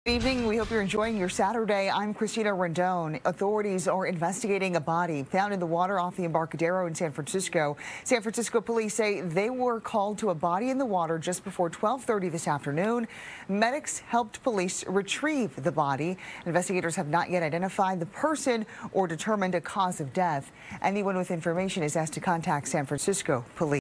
Good evening. We hope you're enjoying your Saturday. I'm Christina Rendon. Authorities are investigating a body found in the water off the Embarcadero in San Francisco. San Francisco police say they were called to a body in the water just before 12:30 this afternoon. Medics helped police retrieve the body. Investigators have not yet identified the person or determined a cause of death. Anyone with information is asked to contact San Francisco police.